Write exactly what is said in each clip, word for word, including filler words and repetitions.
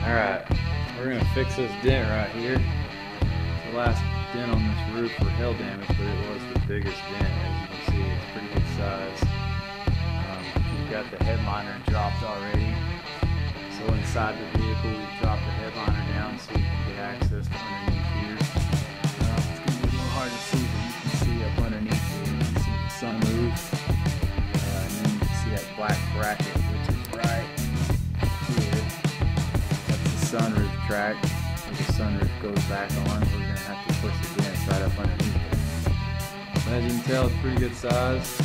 Alright, we're going to fix this dent right here. It's the last dent on this roof for hail damage, but it was the biggest dent. As you can see, it's pretty good size. Um, we've got the headliner dropped already. So inside the vehicle, we've dropped the headliner down so you can get access to underneath here. Uh, it's going to be a little hard to see, but you can see up underneath here. You can see the sunroof. Uh, and then you can see that black bracket, which is right here. Sunroof track. When the sunroof goes back on, we're going to have to push the dents right up underneath it. So as you can tell, it's pretty good size.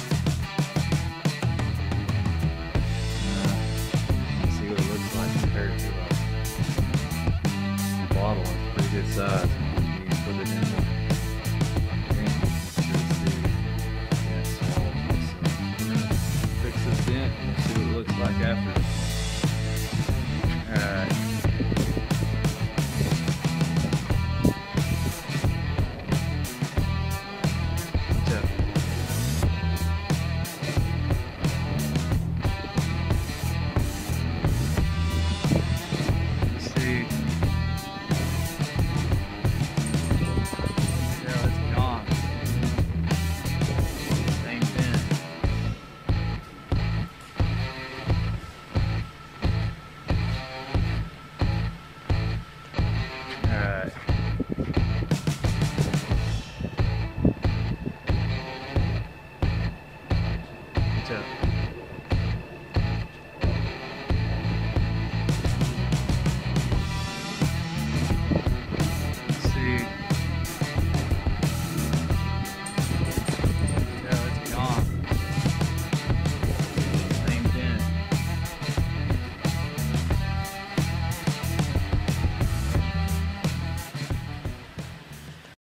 Uh, you can see what it looks like compared to a bottle. It's pretty good size.